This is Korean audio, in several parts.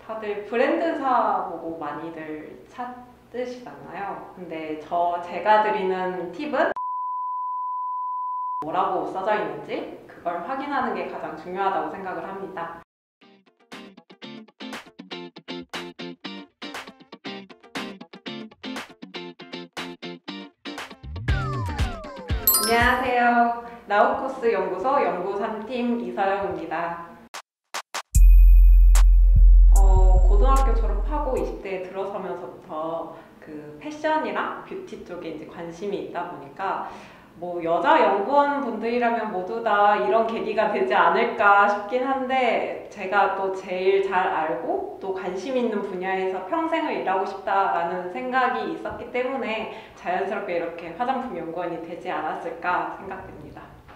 다들 브랜드사 보고 많이들 찾으시잖아요. 근데 제가 드리는 팁은 뭐라고 써져 있는지 그걸 확인하는 게 가장 중요하다고 생각을 합니다. 안녕하세요. 나우코스 연구소 연구 3팀 이서영입니다. 고등학교 졸업하고 20대에 들어서면서부터 그 패션이랑 뷰티 쪽에 이제 관심이 있다 보니까 뭐 여자 연구원 분들이라면 모두 다 이런 계기가 되지 않을까 싶긴 한데, 제가 또 제일 잘 알고 또 관심 있는 분야에서 평생을 일하고 싶다라는 생각이 있었기 때문에 자연스럽게 이렇게 화장품 연구원이 되지 않았을까 생각됩니다.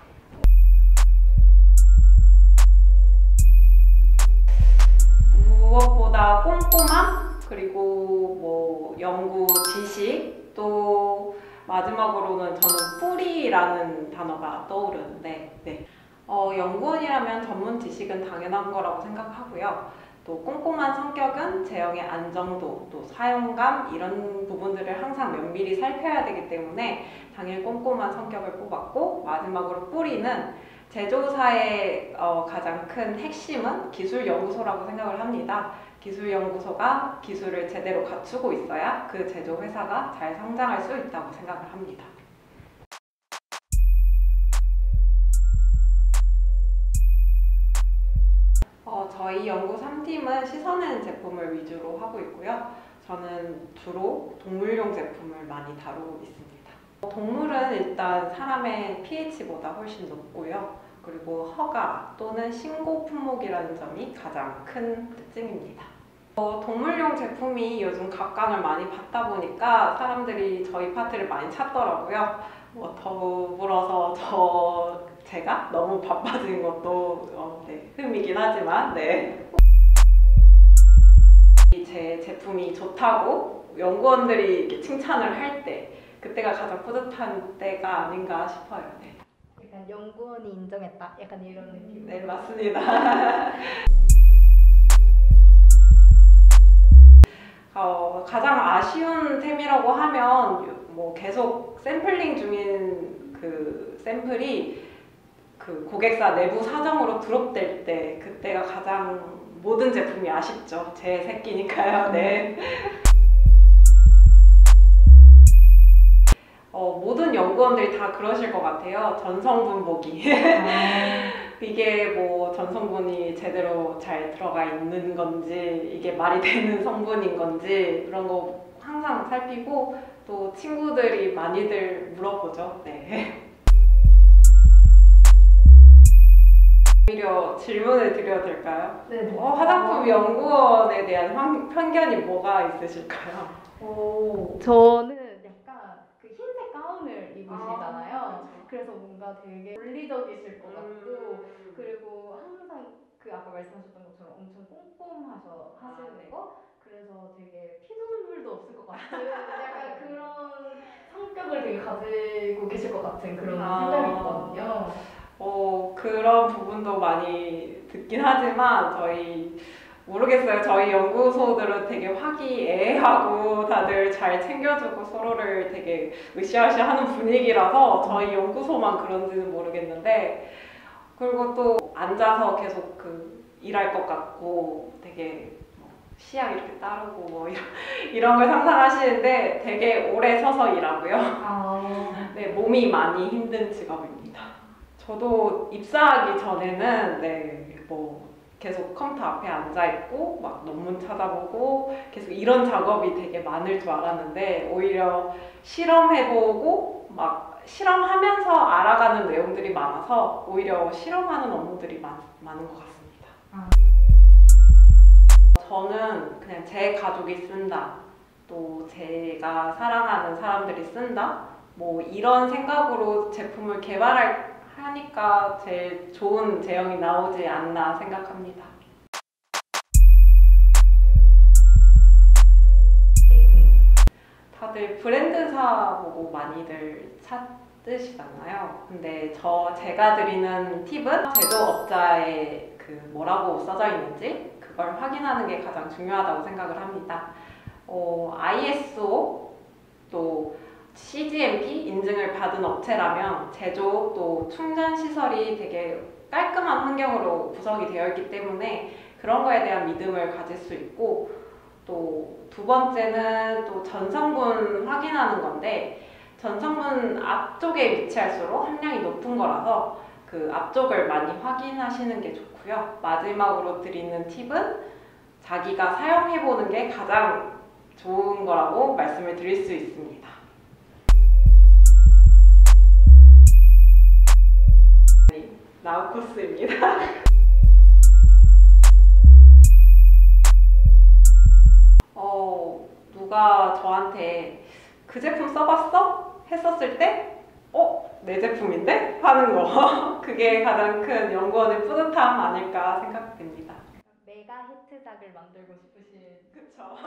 무엇보다 꼼꼼함, 그리고 뭐 연구 지식, 또 마지막으로는 저는 뿌리라는 단어가 떠오르는데, 연구원이라면 전문 지식은 당연한 거라고 생각하고요. 또 꼼꼼한 성격은 제형의 안정도, 또 사용감 이런 부분들을 항상 면밀히 살펴야 되기 때문에 당연히 꼼꼼한 성격을 뽑았고, 마지막으로 뿌리는 제조사의 가장 큰 핵심은 기술연구소라고 생각을 합니다. 기술연구소가 기술을 제대로 갖추고 있어야 그 제조회사가 잘 성장할 수 있다고 생각을 합니다. 저희 연구 3팀은 씻어내는 제품을 위주로 하고 있고요. 저는 주로 동물용 제품을 많이 다루고 있습니다. 동물은 일단 사람의 pH보다 훨씬 높고요. 그리고 허가 또는 신고 품목이라는 점이 가장 큰 특징입니다. 동물용 제품이 요즘 각광을 많이 받다 보니까 사람들이 저희 파트를 많이 찾더라고요. 더불어서 제가 너무 바빠진 것도 흠이긴 하지만 제 제품이 좋다고 연구원들이 이렇게 칭찬을 할 때, 그때가 가장 뿌듯한 때가 아닌가 싶어요. 약간 연구원이 인정했다, 약간 이런 느낌. 네, 맞습니다. 가장 아쉬운 템이라고 하면 뭐 계속 샘플링 중인 그 샘플이 그 고객사 내부 사정으로 드롭될 때, 그때가 가장 모든 제품이 아쉽죠. 제 새끼니까요. 네. 모든 연구원들이 다 그러실 것 같아요. 전성분 보기. 이게 뭐 전성분이 제대로 잘 들어가 있는 건지, 이게 말이 되는 성분인 건지, 그런 거 항상 살피고, 또 친구들이 많이들 물어보죠. 네. 오히려 질문을 드려도 될까요? 네. 화장품 연구원에 대한 편견이 뭐가 있으실까요? 저는 약간 그 흰색 가운을 입으시잖아요. 그래서 뭔가 되게 논리적이실 것 같고, 그리고 항상 그 아까 말씀하셨던 것처럼 엄청 하시는 거, 그래서 되게 피눈물도 없을 것 같은 약간 그런 성격을 되게 가지고 계실 것 같은 그런 생각이 있거든요. 그런 부분도 많이 듣긴 하지만 모르겠어요. 저희 연구소들은 되게 화기애애하고 다들 잘 챙겨주고 서로를 되게 으쌰으쌰하는 분위기라서 저희 연구소만 그런지는 모르겠는데, 그리고 또 앉아서 계속 일할 것 같고 되게 시약 이렇게 따르고 뭐 이런 걸 상상하시는데 되게 오래 서서 일하고요. 네, 몸이 많이 힘든 직업입니다. 저도 입사하기 전에는 계속 컴퓨터 앞에 앉아있고 막 논문 찾아보고 계속 이런 작업이 되게 많을 줄 알았는데, 오히려 실험해보고 막 실험하면서 알아가는 내용들이 많아서 오히려 실험하는 업무들이 많은 것 같습니다. 저는 그냥 제 가족이 쓴다, 또 제가 사랑하는 사람들이 쓴다, 뭐 이런 생각으로 제품을 하니까 제일 좋은 제형이 나오지 않나 생각합니다. 다들 브랜드사 보고 많이들 찾으시잖아요. 근데 제가 드리는 팁은 제조업자의 뭐라고 써져 있는지 그걸 확인하는 게 가장 중요하다고 생각을 합니다. ISO 또 CGMP 인증을 받은 업체라면 제조 또 충전 시설이 되게 깔끔한 환경으로 구성이 되어 있기 때문에 그런 거에 대한 믿음을 가질 수 있고, 또 두 번째는 또 전성분 확인하는 건데, 전성분 앞쪽에 위치할수록 함량이 높은 거라서 그 앞쪽을 많이 확인하시는 게 좋고요. 마지막으로 드리는 팁은 자기가 사용해보는 게 가장 좋은 거라고 말씀을 드릴 수 있습니다. 나우코스입니다. 누가 저한테 그 제품 써봤어? 했었을 때 내 제품인데? 하는 거. 그게 가장 큰 연구원의 뿌듯함 아닐까 생각됩니다. 메가 히트작을 만들고 싶으신. 그쵸.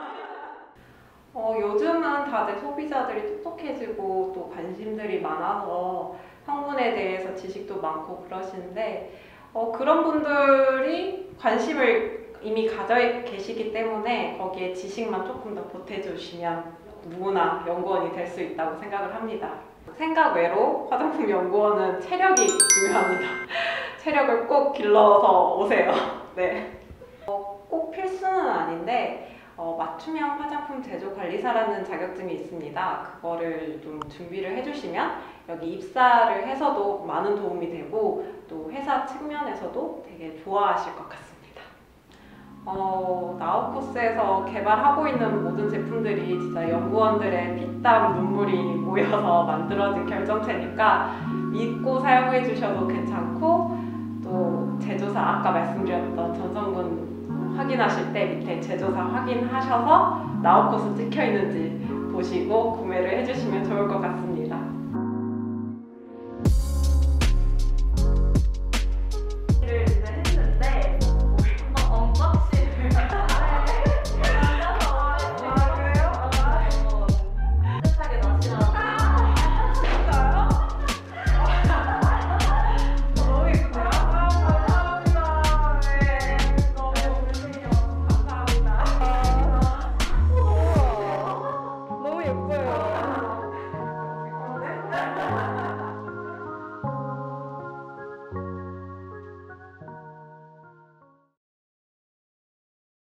요즘은 다들 소비자들이 똑똑해지고 또 관심들이 많아서 성분에 대해서 지식도 많고 그러시는데, 그런 분들이 관심을 이미 가져 계시기 때문에 거기에 지식만 조금 더 보태주시면 누구나 연구원이 될 수 있다고 생각을 합니다. 생각 외로 화장품 연구원은 체력이 중요합니다. 체력을 꼭 길러서 오세요. 네. 꼭 필수는 아닌데 맞춤형 화장품 제조 관리사라는 자격증이 있습니다. 그거를 좀 준비를 해주시면 여기 입사를 해서도 많은 도움이 되고 또 회사 측면에서도 되게 좋아하실 것 같습니다. 나우코스에서 개발하고 있는 모든 제품들이 진짜 연구원들의 피땀 눈물이 모여서 만들어진 결정체니까 믿고 사용해 주셔도 괜찮고, 또 제조사 아까 말씀드렸던 전성분 확인하실 때 밑에 제조사 확인하셔서 나우코스 찍혀 있는지 보시고 구매를 해주시면 좋을 것 같습니다.